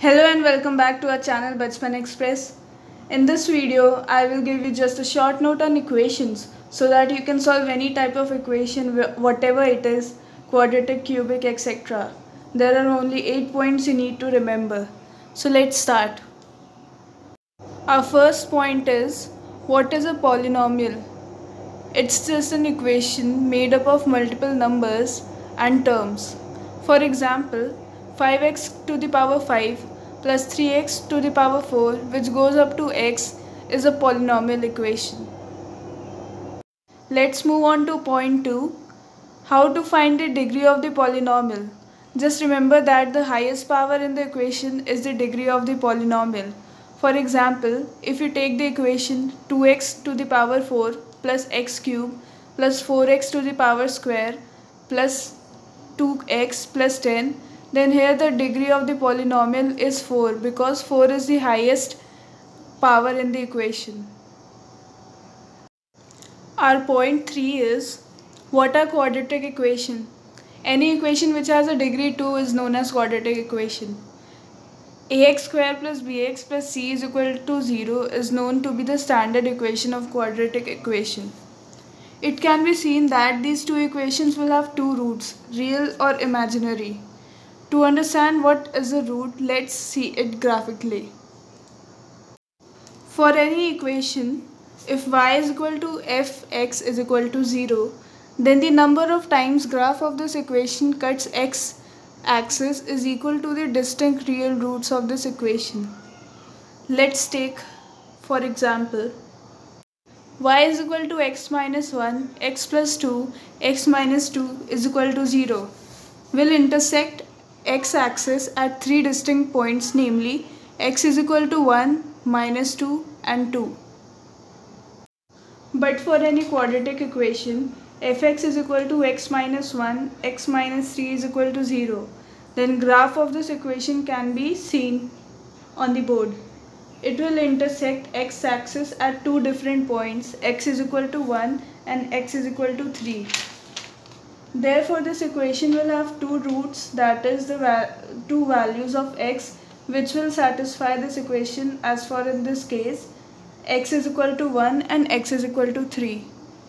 Hello and welcome back to our channel Bachpan Express. In this video, I will give you just a short note on equations so that you can solve any type of equation, whatever it is, quadratic, cubic, etc. There are only 8 points you need to remember. So let's start. Our first point is, what is a polynomial? It's just an equation made up of multiple numbers and terms. For example, 5x to the power 5 plus 3x to the power 4, which goes up to x, is a polynomial equation. Let's move on to point 2. How to find the degree of the polynomial. Just remember that the highest power in the equation is the degree of the polynomial. For example, if you take the equation 2x to the power 4 plus x cube plus 4x to the power square plus 2x plus 10, then here the degree of the polynomial is 4 because 4 is the highest power in the equation. Our point 3 is, what are quadratic equation? Any equation which has a degree 2 is known as quadratic equation. Ax square plus bx plus c is equal to 0 is known to be the standard equation of quadratic equation. It can be seen that these two equations will have two roots, real or imaginary. To understand what is a root, let's see it graphically. For any equation, if y is equal to fx is equal to 0, then the number of times graph of this equation cuts x axis is equal to the distinct real roots of this equation. Let's take, for example, y is equal to x minus 1, x plus 2, x minus 2 is equal to 0. Will intersect x-axis at three distinct points, namely x is equal to 1, minus 2 and 2. But for any quadratic equation, fx is equal to x minus 1, x minus 3 is equal to 0, then graph of this equation can be seen on the board. It will intersect x-axis at two different points, x is equal to 1 and x is equal to 3. Therefore, this equation will have two roots, that is the two values of x, which will satisfy this equation as for in this case, x is equal to 1 and x is equal to 3.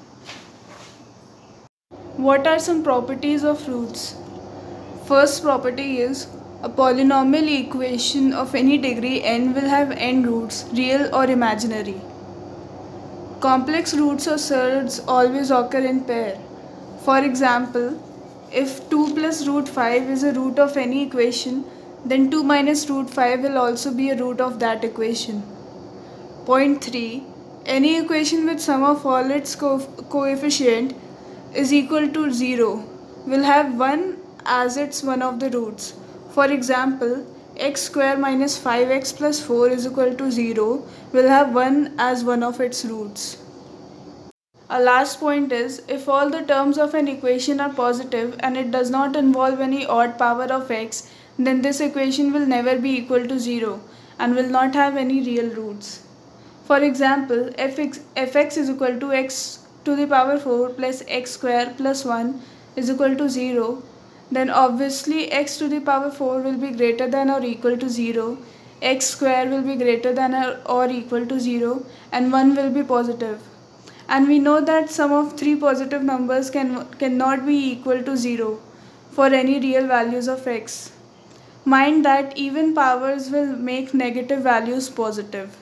What are some properties of roots? First property is, a polynomial equation of any degree n will have n roots, real or imaginary. Complex roots or surds always occur in pair. For example, if 2 plus root 5 is a root of any equation, then 2 minus root 5 will also be a root of that equation. Point 3. Any equation with sum of all its coefficient is equal to 0 will have 1 as its one of the roots. For example, x square minus 5x plus 4 is equal to 0 will have 1 as one of its roots. Our last point is, if all the terms of an equation are positive and it does not involve any odd power of x, then this equation will never be equal to 0 and will not have any real roots. For example, fx is equal to x to the power 4 plus x square plus 1 is equal to 0, then obviously x to the power 4 will be greater than or equal to 0, x square will be greater than or equal to 0, and 1 will be positive. And we know that sum of three positive numbers cannot be equal to 0 for any real values of x. Mind that even powers will make negative values positive.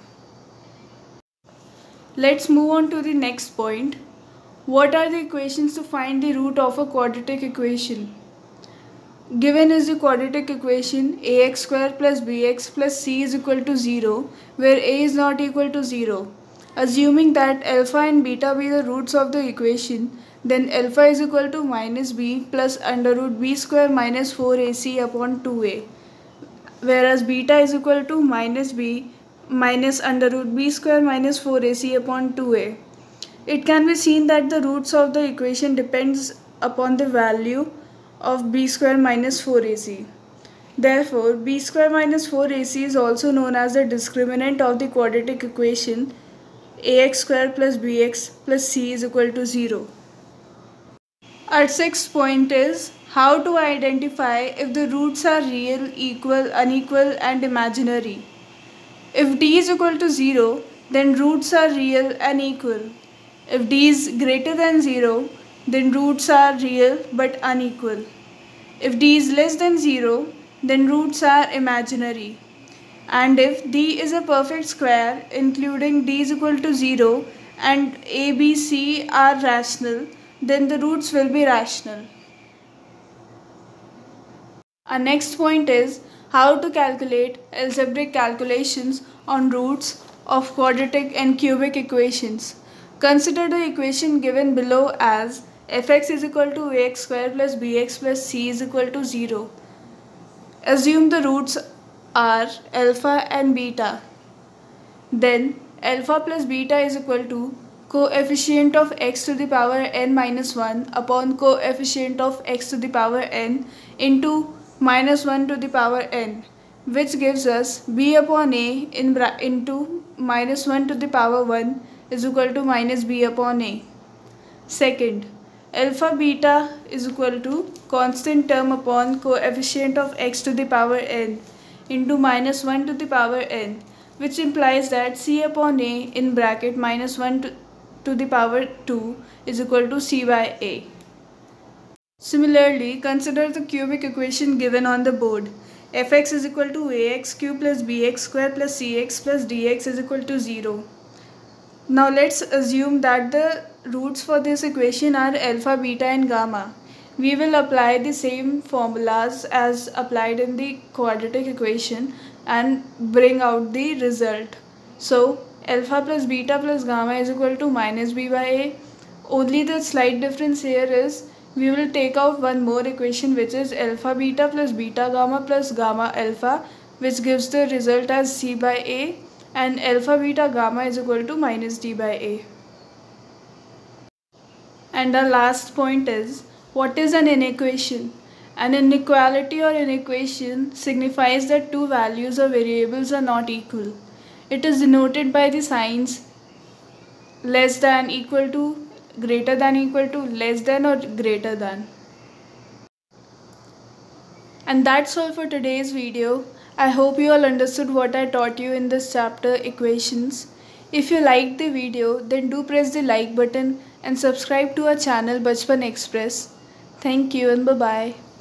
Let's move on to the next point. What are the equations to find the root of a quadratic equation? Given is the quadratic equation ax square plus bx plus c is equal to 0, where a is not equal to 0. Assuming that alpha and beta be the roots of the equation, then alpha is equal to minus b plus under root b square minus 4ac upon 2a, whereas beta is equal to minus b minus under root b square minus 4ac upon 2a. It can be seen that the roots of the equation depends upon the value of b square minus 4ac. Therefore, b square minus 4ac is also known as the discriminant of the quadratic equation ax square plus bx plus c is equal to 0. Our sixth point is, How to identify if the roots are real, equal, unequal and imaginary? If d is equal to 0, then roots are real and equal. If d is greater than 0, then roots are real but unequal. If d is less than 0, then roots are imaginary. And if d is a perfect square, including d is equal to 0 and a, b, c are rational, then the roots will be rational. Our next point is how to calculate algebraic calculations on roots of quadratic and cubic equations. Consider the equation given below as fx is equal to ax square plus bx plus c is equal to 0. Assume the roots are alpha and beta. Then alpha plus beta is equal to coefficient of x to the power n minus 1 upon coefficient of x to the power n into minus 1 to the power n, which gives us b upon a into minus 1 to the power 1 is equal to minus b upon a. Second, alpha beta is equal to constant term upon coefficient of x to the power n into minus 1 to the power n, which implies that c upon a in bracket minus 1 to the power 2 is equal to c by a. Similarly, consider the cubic equation given on the board. Fx is equal to ax cube plus bx square plus cx plus dx is equal to 0. Now let's assume that the roots for this equation are alpha, beta and gamma. We will apply the same formulas as applied in the quadratic equation and bring out the result. So alpha plus beta plus gamma is equal to minus b by a. Only the slight difference here is we will take out one more equation, which is alpha beta plus beta gamma plus gamma alpha, which gives the result as c by a, and alpha beta gamma is equal to minus d by a. And our last point is, what is an inequation? An inequality or inequation signifies that two values or variables are not equal. It is denoted by the signs less than, equal to, greater than, equal to, less than or greater than. And that's all for today's video. I hope you all understood what I taught you in this chapter, equations. If you liked the video, then do press the like button and subscribe to our channel Bachpan Express. Thank you and bye-bye.